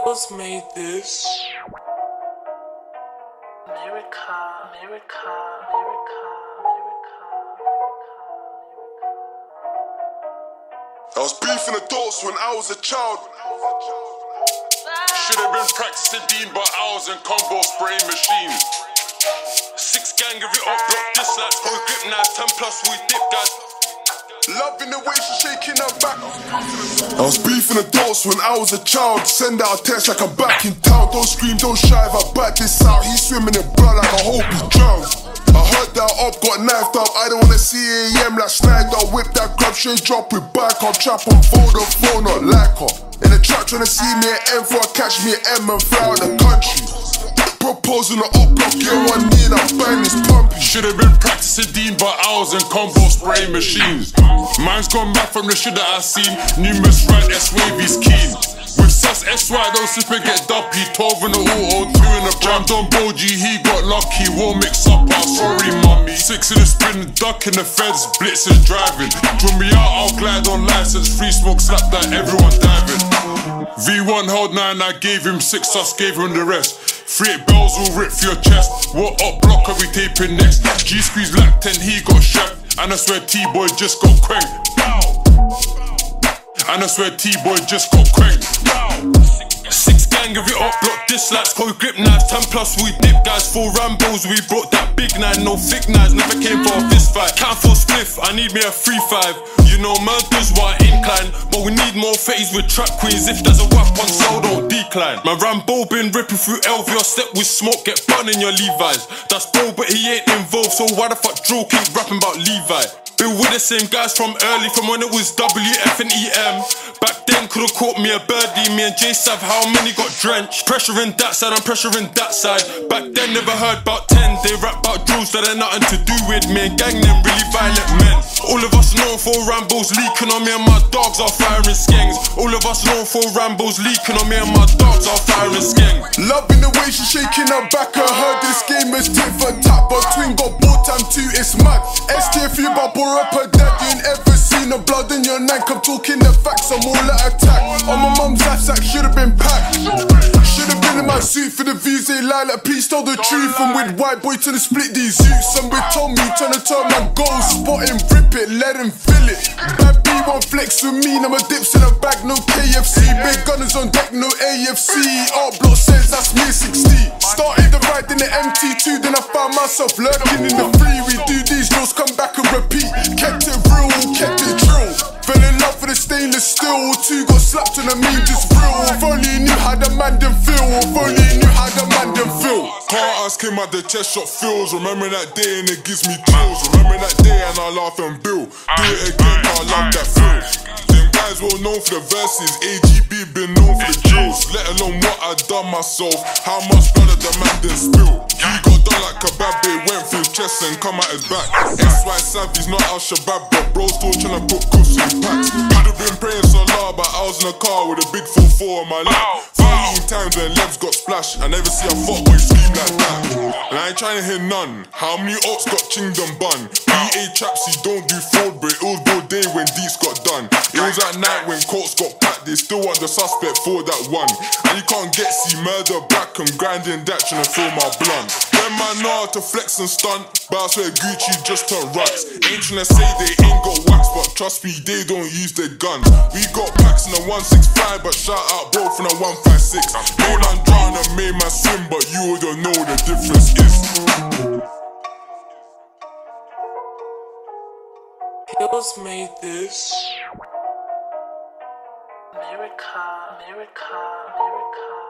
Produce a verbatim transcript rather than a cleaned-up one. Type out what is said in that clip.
Hills made this. America, America, America, America, America. I was beefing adults when I was a child. Should've been practicing Dean, but I was in combo spraying machines. Six gang of it up, block dislikes, go grip knives, ten plus we dip guys. Loving the way she's shaking her back. I was beefing adults when I was a child. Send out a text like I'm back in town. Don't scream, don't shy if I back this out. He's swimming in blood like I hope he drowns. I heard that up, got knifed up. I don't wanna see A M like Snyder. Whip that grab, straight drop with bike. I'll trap on Vodafone, not like her. In the trap trying to see me at M four, catch me at M and fly out the country. Proposing the up block, get one knee and I bang this pumpy. Should've been practicing Dean, but I was in combo spraying machines. Mine's gone back from the shit that I seen. Numerous right S-Wavy's keen. With sus S Y, don't slip and get duppy. twelve in the auto, two in the jammed on Boji, he got lucky. Won't mix up, I'm sorry mummy. Six in the sprint, duck in the feds, blitz is driving. Draw me out, I'll glide on license. Free smoke, slap that, everyone diving. V one held nine, I gave him six, sus gave him the rest. Three bells will rip for your chest. What up block are we taping next? G squeeze like ten, he got shaft. And I swear T-boy just got cranked. And I swear T-boy just got cranked. Six gang of it up, block dislikes, go grip knives, ten plus we dip guys, four Rambos, we brought that big nine, no thick knives, never came for a fist fight. Can't for spliff, I need me a three five. You know murders were incline, but we need more fatties with trap queens. If there's a whack on sale, don't decline. My Rambo been ripping through L V, or step with smoke, get bun in your Levi's. That's bro, but he ain't involved, so why the fuck Drew keep rapping about Levi? Been with the same guys from early, from when it was W F and E M. Back then could've caught me a birdie, me and Jaylxrd, how many got drenched? Pressuring that side, I'm pressuring that side. Back then never heard about ten, they rap about drills that ain't nothing to do with me. And gang them really violent men. All of us known for Rambos leaking on me and my dogs are firing skanks. All of us known for Rambos leaking on me and my dogs are firing skanks. Loving the way she's shaking her back, I heard this game is tit for tat, but twin got bought time too, it's mad. S T F U bubble up her dad, you ain't ever seen the blood in your neck. I'm talking the facts, I'm all at attack. On my mum's life sack, should've been packed. Should've been in my suit for the views, they lie like please tell the truth. I'm with white boy to the split these youths. I'm with Tommy, trying to turn my goals, spot him, rip it, let him feel it. Bad B one flex with me, now my dips in a bag, no K F C. Big gunners on deck, no A F C. Art block says that's me sixty. Started the ride in the M T two, then I found myself lurking in the free. We do these drills, come back and repeat. Kept it real, kept it drill. Fell in love with the stainless steel. Two got slapped and I mean just real. If only you knew how the man them feel. If only you knew how the man them feel. Can't ask him how the chest shot feels. Remember that day and it gives me chills. Remember that day and I laugh and bill. Do it again, I love that feel. Them guys well known for the verses. A G B been known for the drills. Let alone what I done myself. How much blood the man then spill. He got done like kebab, they went through his chest and come out his back. S Y Savvy's not Al Shabab, but bro still tryna put cuffs in packs. Could've been praying so loud, but I was in a car with a big four four on my lap. fourteen times and legs got splashed. I never see a fuckboy scream like that. And I ain't trying to hear none. How many ops got chinged and bun? B A traps, he don't do fraud, but it was Broadday when Deets got done. It was at night when courts got packed, they still want the suspect for that one. And you can't get see murder back, I'm grinding that trying to fill my blunt. Them man know how to flex and stunt, but I swear Gucci just turned rats. Ain't tryna say they ain't got wax, but trust me, they don't use their guns. We got packs in a one six five, but shout out bro from a one five six. Made man drown and made man swim, but you all don't know the difference is. Hills made this. America, America, America.